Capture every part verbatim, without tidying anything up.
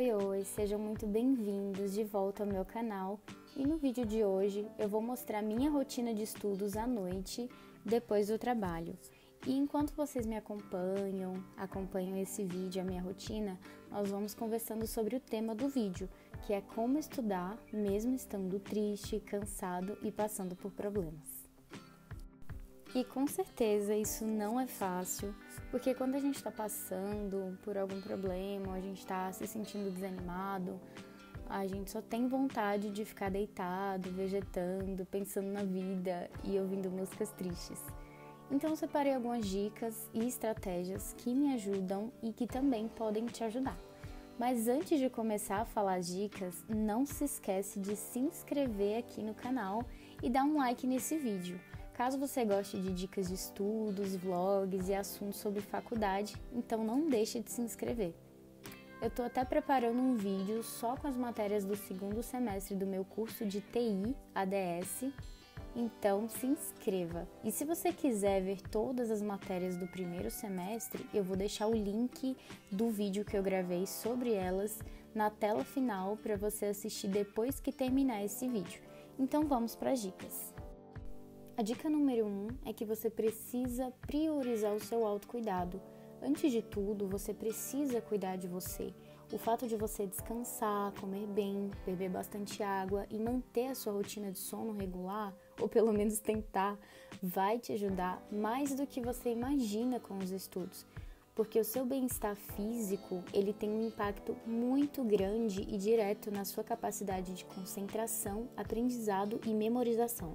Oi, oi, sejam muito bem-vindos de volta ao meu canal e no vídeo de hoje eu vou mostrar minha rotina de estudos à noite depois do trabalho. E enquanto vocês me acompanham, acompanham esse vídeo, a minha rotina, nós vamos conversando sobre o tema do vídeo, que é como estudar mesmo estando triste, cansado e passando por problemas. E com certeza isso não é fácil, porque quando a gente está passando por algum problema, ou a gente está se sentindo desanimado, a gente só tem vontade de ficar deitado, vegetando, pensando na vida e ouvindo músicas tristes. Então eu separei algumas dicas e estratégias que me ajudam e que também podem te ajudar. Mas antes de começar a falar as dicas, não se esquece de se inscrever aqui no canal e dar um like nesse vídeo. Caso você goste de dicas de estudos, vlogs e assuntos sobre faculdade, então não deixe de se inscrever. Eu estou até preparando um vídeo só com as matérias do segundo semestre do meu curso de T I A D S, então se inscreva. E se você quiser ver todas as matérias do primeiro semestre, eu vou deixar o link do vídeo que eu gravei sobre elas na tela final para você assistir depois que terminar esse vídeo. Então vamos para as dicas. A dica número um é que você precisa priorizar o seu autocuidado. Antes de tudo, você precisa cuidar de você. O fato de você descansar, comer bem, beber bastante água e manter a sua rotina de sono regular, ou pelo menos tentar, vai te ajudar mais do que você imagina com os estudos. Porque o seu bem-estar físico, ele tem um impacto muito grande e direto na sua capacidade de concentração, aprendizado e memorização.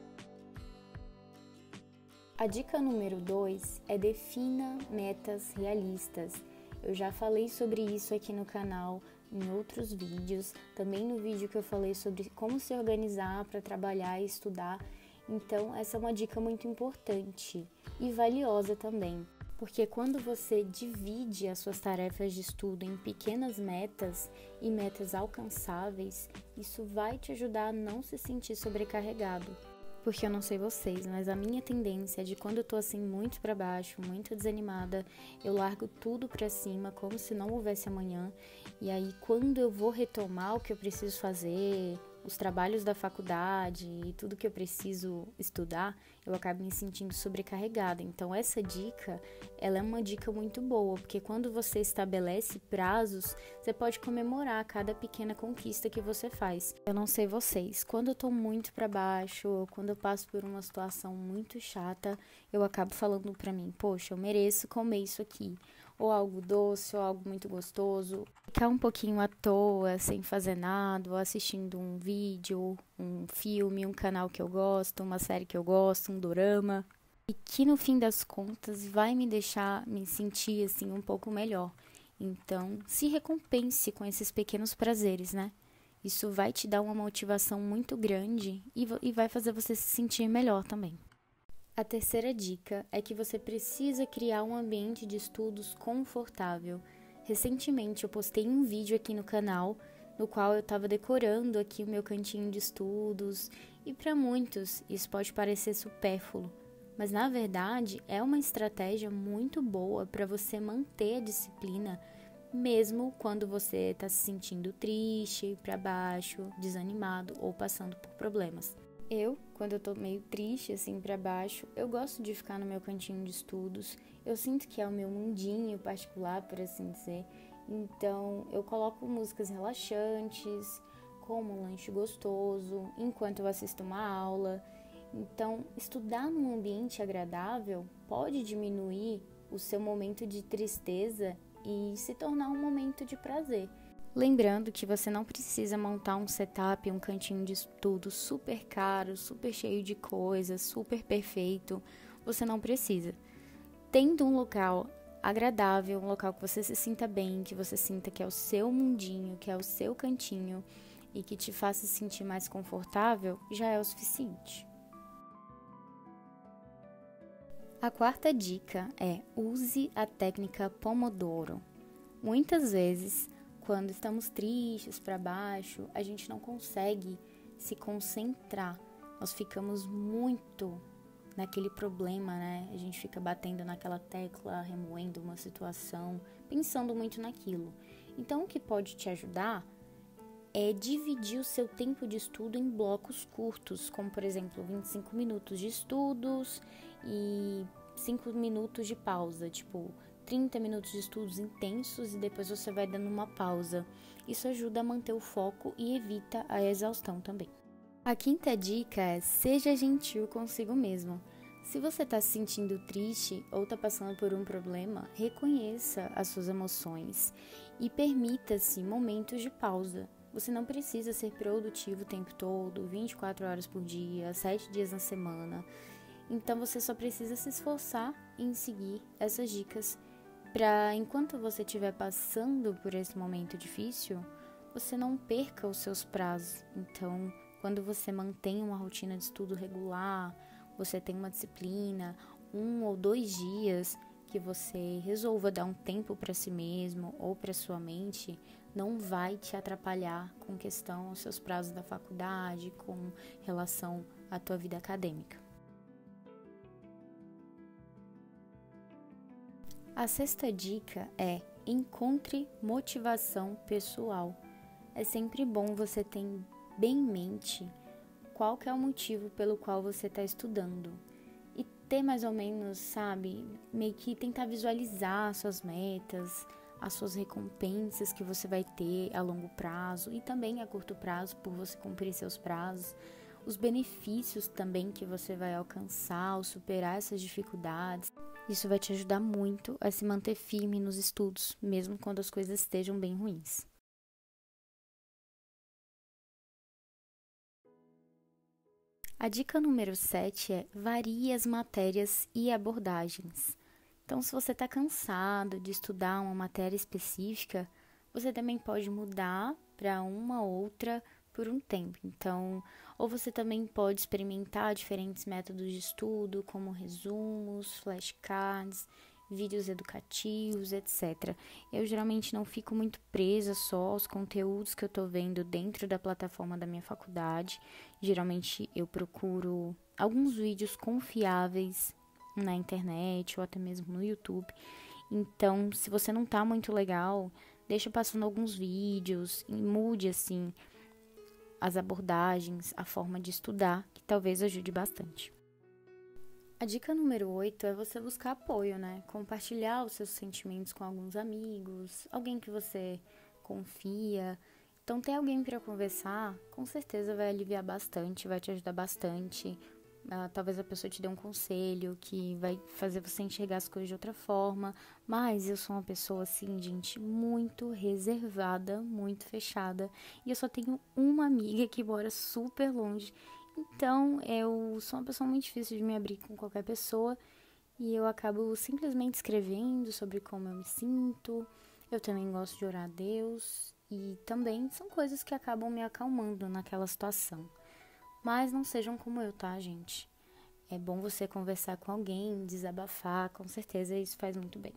A dica número dois é defina metas realistas. Eu já falei sobre isso aqui no canal, em outros vídeos, também no vídeo que eu falei sobre como se organizar para trabalhar e estudar. Então, essa é uma dica muito importante e valiosa também, porque quando você divide as suas tarefas de estudo em pequenas metas e metas alcançáveis, isso vai te ajudar a não se sentir sobrecarregado. Porque eu não sei vocês, mas a minha tendência é de quando eu tô assim muito pra baixo, muito desanimada, eu largo tudo pra cima como se não houvesse amanhã. E aí quando eu vou retomar o que eu preciso fazer, os trabalhos da faculdade e tudo que eu preciso estudar, eu acabo me sentindo sobrecarregada. Então essa dica, ela é uma dica muito boa, porque quando você estabelece prazos, você pode comemorar cada pequena conquista que você faz. Eu não sei vocês, quando eu tô muito pra baixo, ou quando eu passo por uma situação muito chata, eu acabo falando pra mim, poxa, eu mereço comer isso aqui. Ou algo doce, ou algo muito gostoso. Ficar um pouquinho à toa, sem fazer nada, ou assistindo um vídeo, um filme, um canal que eu gosto, uma série que eu gosto, um dorama. E que no fim das contas vai me deixar me sentir assim um pouco melhor. Então, se recompense com esses pequenos prazeres, né? Isso vai te dar uma motivação muito grande e vai fazer você se sentir melhor também. A terceira dica é que você precisa criar um ambiente de estudos confortável. Recentemente eu postei um vídeo aqui no canal, no qual eu estava decorando aqui o meu cantinho de estudos, e para muitos isso pode parecer supérfluo, mas na verdade é uma estratégia muito boa para você manter a disciplina, mesmo quando você está se sentindo triste, para baixo, desanimado ou passando por problemas. Eu, quando eu tô meio triste, assim, pra baixo, eu gosto de ficar no meu cantinho de estudos. Eu sinto que é o meu mundinho particular, por assim dizer. Então, eu coloco músicas relaxantes, como um lanche gostoso, enquanto eu assisto uma aula. Então, estudar num ambiente agradável pode diminuir o seu momento de tristeza e se tornar um momento de prazer. Lembrando que você não precisa montar um setup, um cantinho de estudo super caro, super cheio de coisas, super perfeito. Você não precisa. Tendo um local agradável, um local que você se sinta bem, que você sinta que é o seu mundinho, que é o seu cantinho e que te faça se sentir mais confortável, já é o suficiente. A quarta dica é use a técnica Pomodoro. Muitas vezes, quando estamos tristes, para baixo, a gente não consegue se concentrar. Nós ficamos muito naquele problema, né? A gente fica batendo naquela tecla, remoendo uma situação, pensando muito naquilo. Então, o que pode te ajudar é dividir o seu tempo de estudo em blocos curtos, como, por exemplo, vinte e cinco minutos de estudos e cinco minutos de pausa, tipo trinta minutos de estudos intensos e depois você vai dando uma pausa. Isso ajuda a manter o foco e evita a exaustão também. A quinta dica é: seja gentil consigo mesmo. Se você está se sentindo triste ou está passando por um problema, reconheça as suas emoções e permita-se momentos de pausa. Você não precisa ser produtivo o tempo todo, vinte e quatro horas por dia, sete dias na semana. Então você só precisa se esforçar em seguir essas dicas para, enquanto você estiver passando por esse momento difícil, você não perca os seus prazos. Então, quando você mantém uma rotina de estudo regular, você tem uma disciplina, um ou dois dias que você resolva dar um tempo para si mesmo ou para sua mente, não vai te atrapalhar com questão aos seus prazos da faculdade, com relação à tua vida acadêmica. A sexta dica é: encontre motivação pessoal. É sempre bom você ter bem em mente qual que é o motivo pelo qual você está estudando. E ter mais ou menos, sabe, meio que tentar visualizar suas metas, as suas recompensas que você vai ter a longo prazo e também a curto prazo por você cumprir seus prazos, os benefícios também que você vai alcançar ao superar essas dificuldades. Isso vai te ajudar muito a se manter firme nos estudos, mesmo quando as coisas estejam bem ruins. A dica número sete é: varie as matérias e abordagens. Então, se você está cansado de estudar uma matéria específica, você também pode mudar para uma outra por um tempo. Então, ou você também pode experimentar diferentes métodos de estudo, como resumos, flashcards, vídeos educativos, etcétera. Eu geralmente não fico muito presa só aos conteúdos que eu estou vendo dentro da plataforma da minha faculdade. Geralmente eu procuro alguns vídeos confiáveis na internet ou até mesmo no YouTube. Então, se você não tá muito legal, deixa passando alguns vídeos e mude assim as abordagens, a forma de estudar, que talvez ajude bastante. A dica número oito é você buscar apoio, né? Compartilhar os seus sentimentos com alguns amigos, alguém que você confia. Então, ter alguém para conversar, com certeza vai aliviar bastante, vai te ajudar bastante. Uh, talvez a pessoa te dê um conselho que vai fazer você enxergar as coisas de outra forma. Mas eu sou uma pessoa, assim, gente, muito reservada, muito fechada. E eu só tenho uma amiga que mora super longe. Então, eu sou uma pessoa muito difícil de me abrir com qualquer pessoa e eu acabo simplesmente escrevendo sobre como eu me sinto. Eu também gosto de orar a Deus e também são coisas que acabam me acalmando naquela situação. Mas não sejam como eu, tá, gente? É bom você conversar com alguém, desabafar, com certeza isso faz muito bem.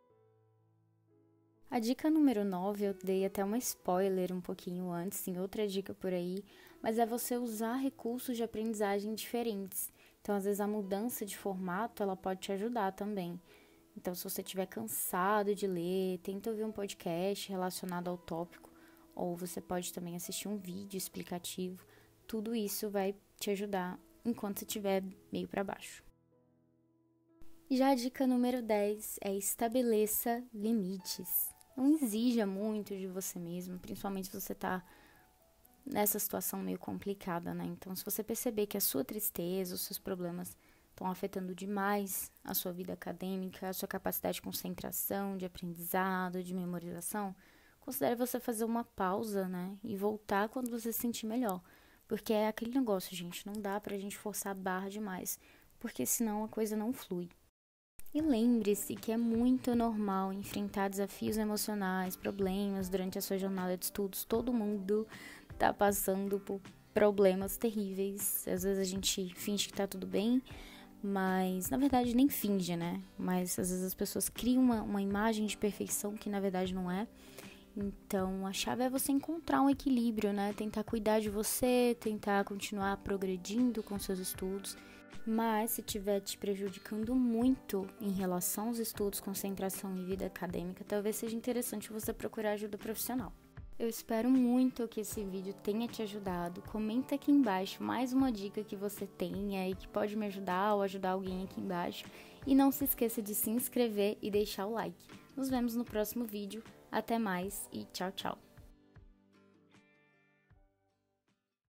A dica número nove, eu dei até uma spoiler um pouquinho antes, em outra dica por aí, mas é você usar recursos de aprendizagem diferentes. Então, às vezes, a mudança de formato, ela pode te ajudar também. Então, se você estiver cansado de ler, tenta ouvir um podcast relacionado ao tópico, ou você pode também assistir um vídeo explicativo. Tudo isso vai te ajudar enquanto você estiver meio para baixo. Já a dica número dez é: estabeleça limites. Não exija muito de você mesmo, principalmente se você está nessa situação meio complicada, né? Então, se você perceber que a sua tristeza, os seus problemas estão afetando demais a sua vida acadêmica, a sua capacidade de concentração, de aprendizado, de memorização, considere você fazer uma pausa, né? E voltar quando você se sentir melhor. Porque é aquele negócio, gente, não dá pra gente forçar a barra demais, porque senão a coisa não flui. E lembre-se que é muito normal enfrentar desafios emocionais, problemas durante a sua jornada de estudos. Todo mundo tá passando por problemas terríveis. Às vezes a gente finge que tá tudo bem, mas na verdade nem finge, né? Mas às vezes as pessoas criam uma, uma imagem de perfeição que na verdade não é. Então a chave é você encontrar um equilíbrio, né? Tentar cuidar de você, tentar continuar progredindo com seus estudos Mas se estiver te prejudicando muito em relação aos estudos, concentração e vida acadêmica, talvez seja interessante você procurar ajuda profissional. Eu espero muito que esse vídeo tenha te ajudado. Comenta aqui embaixo mais uma dica que você tenha e que pode me ajudar ou ajudar alguém aqui embaixo. E não se esqueça de se inscrever e deixar o like. Nos vemos no próximo vídeo. Até mais e tchau, tchau!